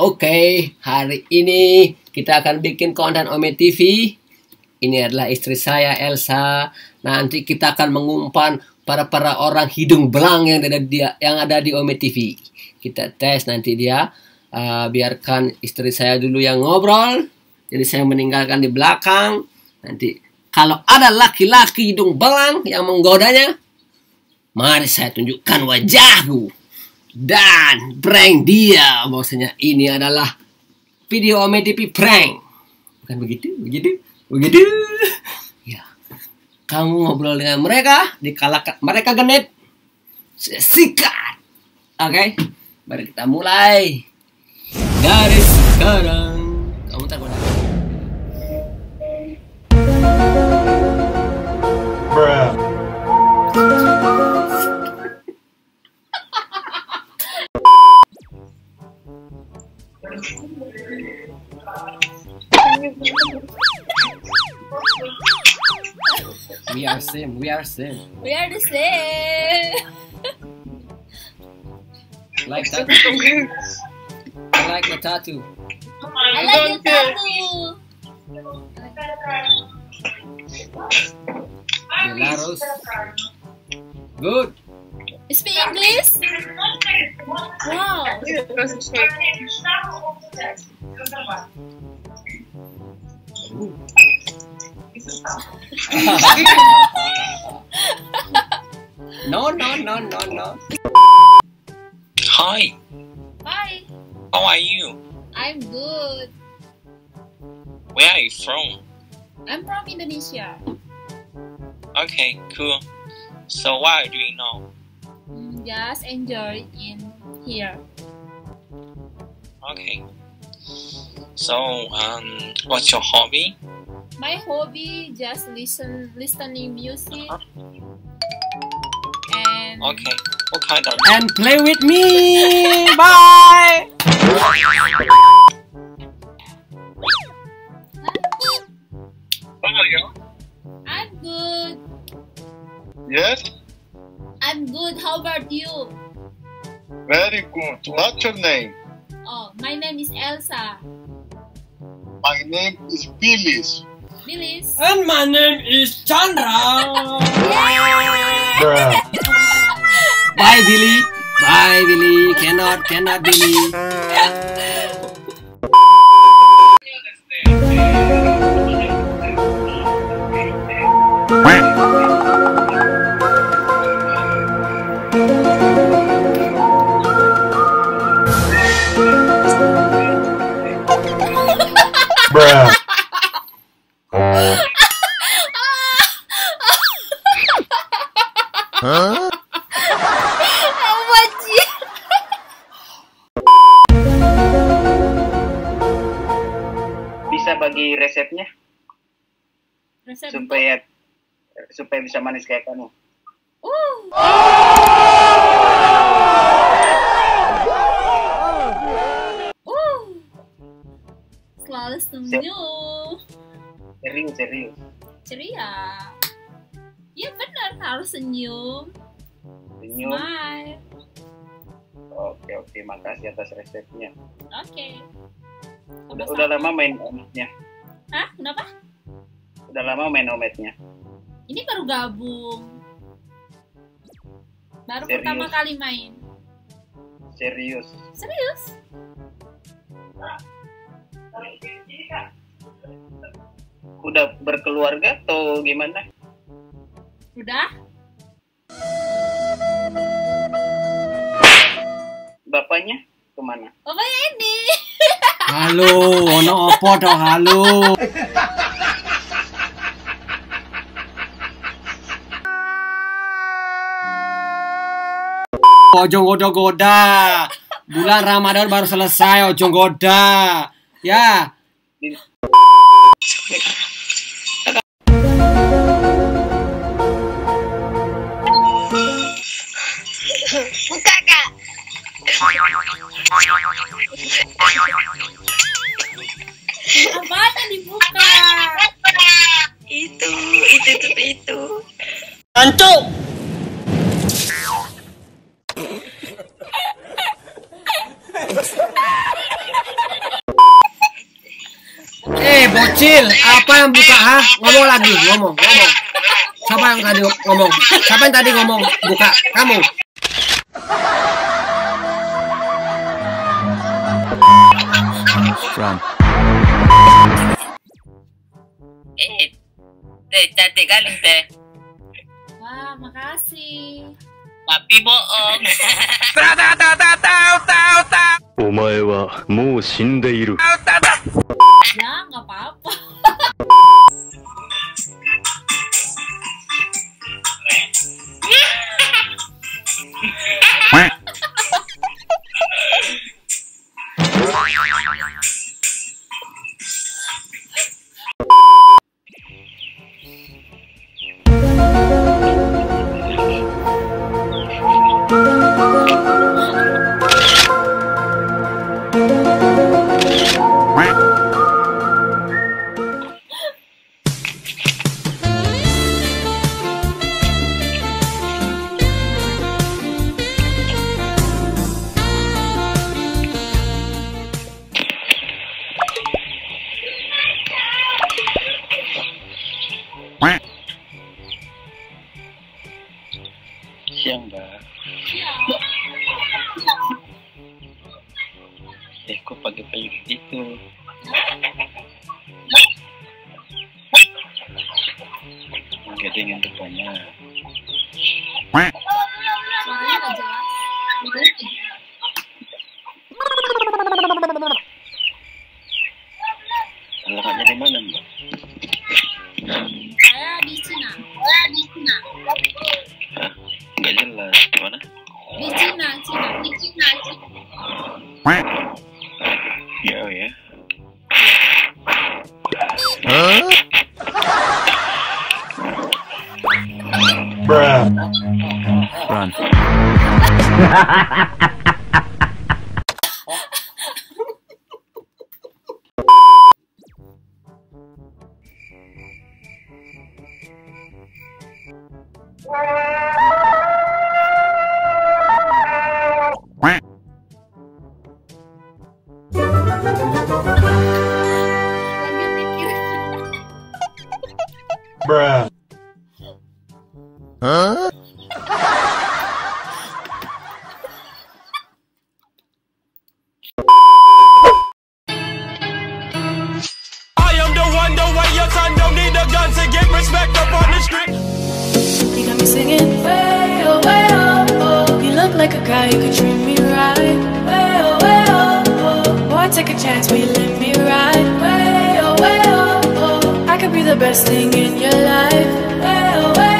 Oke, hari ini kita akan bikin konten Ome TV. Ini adalah istri saya, Elsa. Nanti kita akan mengumpan para orang hidung belang yang ada di Ome TV. Kita tes nanti dia. Biarkan istri saya dulu yang ngobrol. Jadi saya meninggalkan di belakang. Nanti kalau ada laki-laki hidung belang yang menggodanya, mari saya tunjukkan wajahku. Dan prank dia, bahwasanya ini adalah video Ome TV prank. Bukan begitu? Ya. Kamu ngobrol dengan mereka, dikala mereka genit, sikat. Oke? Mari kita mulai. Dari sekarang, kamu tak boleh. We are same. We are the same. Like tattoo. I like the tattoo. I like the tattoo. Belarus. Good. Speak English? Wow. No. Hi, Hi. how are you? I'm good. Where are you from? I'm from Indonesia. Okay, cool. So what are you doing now? Just enjoy in here. Okay. So, what's your hobby? My hobby just listening music and Okay. What kind of? And play with me. Bye. How are you? I'm good. Yes, I'm good. How about you? very good. What's your name? Oh, my name is Elsa. My name is Billis. Billis. And my name is Chandra. Bye, Billy. Bye, Billy. Cannot, Billy. Bruh. Bisa bagi resepnya Resep supaya bisa manis kayak kamu. Selalu senyum. Serius. Ceria. Ya benar, harus senyum. Senyum. Smile. Oke, makasih atas resepnya. Oke. Udah lama main ometnya. Hah? Kenapa? Udah lama main ometnya. Ini baru gabung. Baru Serius? pertama kali main. Serius. Udah berkeluarga atau gimana? Udah? Bapaknya kemana? Pokoknya ini. Halo, ono opo toh halo. Ojo goda-goda. Bulan Ramadan baru selesai, ojo goda. Ya. Buka, Kak. Apanya dibuka? Itu. Antuk. Bocil, apa yang buka, ha? Ngomong lagi, ngomong. Siapa yang tadi ngomong? Siapa yang tadi ngomong buka? Kamu. Run. Teh cantik kali teh. Wah, makasih. Tapi bohong. お前はもう死んでいる。 Ya, nggak apa-apa. Siang, Mbak. Kok pagi-pagi gitu? Nggak dingin rupanya. Suaranya nggak jelas. Alamatnya di mana, Mbak? Saya di Cina. Hah? Nggak jelas. Di mana? Di Cina. Ya, oh ya. Run. Lagi mikir. I am the one, the way your son don't need a gun to get respect up on the street. You got me singing way oh, oh. You look like a guy who could treat me right. Way oh, oh. Boy, take a chance, will you let me ride? Way oh, oh. I could be the best thing in your life. Way oh,